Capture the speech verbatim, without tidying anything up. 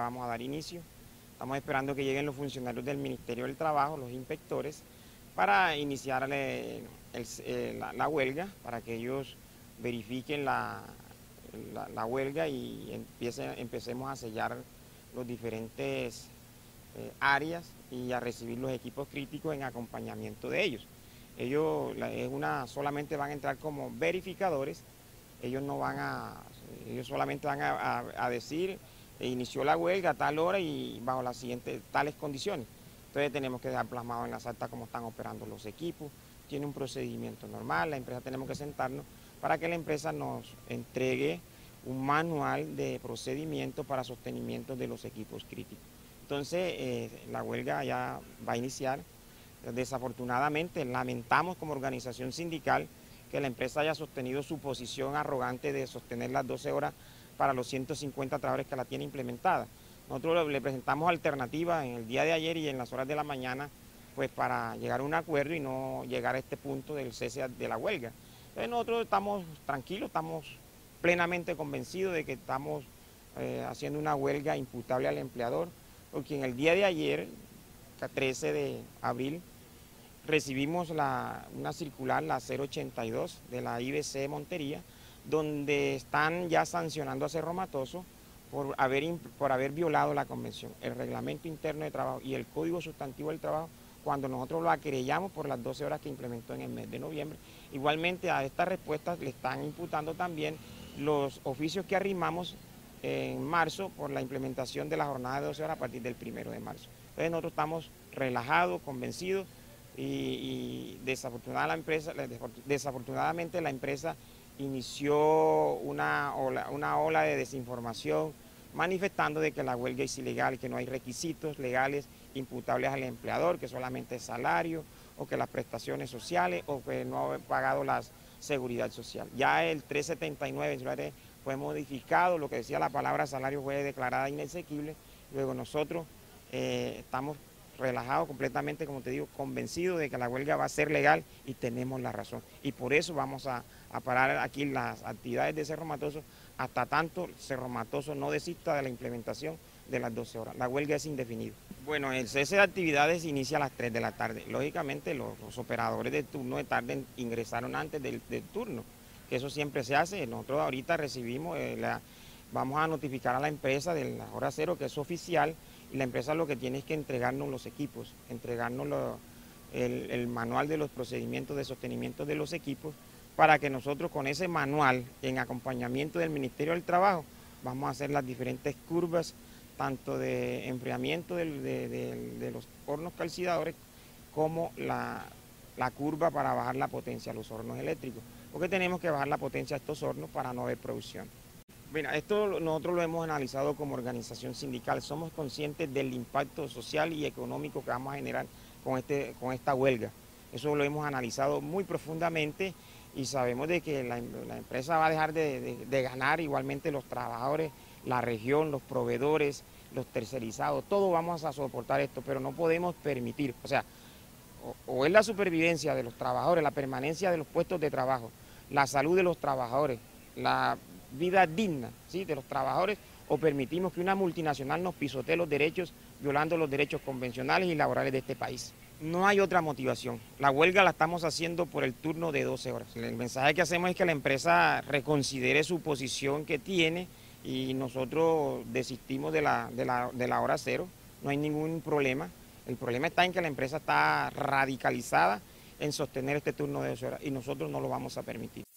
vamos a dar inicio. Estamos esperando que lleguen los funcionarios del Ministerio del Trabajo, los inspectores, para iniciar el- el- la, la huelga, para que ellos verifiquen la, la, la huelga y empiece, empecemos a sellar los diferentes eh, áreas y a recibir los equipos críticos en acompañamiento de ellos. Ellos la, es una, solamente van a entrar como verificadores, ellos no van a, ellos solamente van a, a, a decir, inició la huelga a tal hora y bajo las siguientes tales condiciones. Entonces tenemos que dejar plasmado en las actas cómo están operando los equipos, tiene un procedimiento normal, la empresa tenemos que sentarnos para que la empresa nos entregue un manual de procedimiento para sostenimiento de los equipos críticos. Entonces eh, la huelga ya va a iniciar. Desafortunadamente lamentamos como organización sindical que la empresa haya sostenido su posición arrogante de sostener las doce horas para los ciento cincuenta trabajadores que la tiene implementada. Nosotros le presentamos alternativas en el día de ayer y en las horas de la mañana, pues para llegar a un acuerdo y no llegar a este punto del cese de la huelga. Entonces nosotros estamos tranquilos, estamos plenamente convencidos de que estamos eh, haciendo una huelga imputable al empleador, porque en el día de ayer, trece de abril, recibimos la, una circular, la cero ochenta y dos de la I B C Montería, donde están ya sancionando a Cerro Matoso por haber, por haber violado la convención, el reglamento interno de trabajo y el código sustantivo del trabajo, cuando nosotros lo querellamos por las doce horas que implementó en el mes de noviembre. Igualmente a estas respuestas le están imputando también los oficios que arrimamos en marzo por la implementación de la jornada de doce horas a partir del primero de marzo. Entonces nosotros estamos relajados, convencidos, y, y desafortunadamente, la empresa, desafortunadamente la empresa inició una ola, una ola de desinformación manifestando de que la huelga es ilegal, que no hay requisitos legales imputables al empleador, que solamente es salario o que las prestaciones sociales o que no ha pagado la seguridad social. Ya el trescientos setenta y nueve fue modificado, lo que decía la palabra salario fue declarada inexequible, luego nosotros eh, estamos relajados completamente, como te digo, convencidos de que la huelga va a ser legal y tenemos la razón. Y por eso vamos a, a parar aquí las actividades de Cerro Matoso hasta tanto Cerro Matoso no desista de la implementación de las doce horas. La huelga es indefinida. Bueno, el cese de actividades inicia a las tres de la tarde. Lógicamente los, los operadores de turno de tarde ingresaron antes del, del turno, que eso siempre se hace. Nosotros ahorita recibimos, eh, la, vamos a notificar a la empresa de la hora cero, que es oficial, y la empresa lo que tiene es que entregarnos los equipos, entregarnos lo, el, el manual de los procedimientos de sostenimiento de los equipos, para que nosotros con ese manual, en acompañamiento del Ministerio del Trabajo, vamos a hacer las diferentes curvas, tanto de enfriamiento de, de, de, de los hornos calcinadores, como la, la curva para bajar la potencia a los hornos eléctricos, porque tenemos que bajar la potencia a estos hornos para no haber producción. Mira, esto nosotros lo hemos analizado como organización sindical, somos conscientes del impacto social y económico que vamos a generar con, este, con esta huelga. Eso lo hemos analizado muy profundamente y sabemos de que la, la empresa va a dejar de, de, de ganar, igualmente los trabajadores, la región, los proveedores, los tercerizados, todos vamos a soportar esto, pero no podemos permitir, o sea, o, o es la supervivencia de los trabajadores, la permanencia de los puestos de trabajo, la salud de los trabajadores, la vida digna, ¿sí?, de los trabajadores, o permitimos que una multinacional nos pisotee los derechos, violando los derechos convencionales y laborales de este país. No hay otra motivación. La huelga la estamos haciendo por el turno de doce horas. El mensaje que hacemos es que la empresa reconsidere su posición que tiene y nosotros desistimos de la, de la, de la hora cero. No hay ningún problema. El problema está en que la empresa está radicalizada en sostener este turno de doce horas y nosotros no lo vamos a permitir.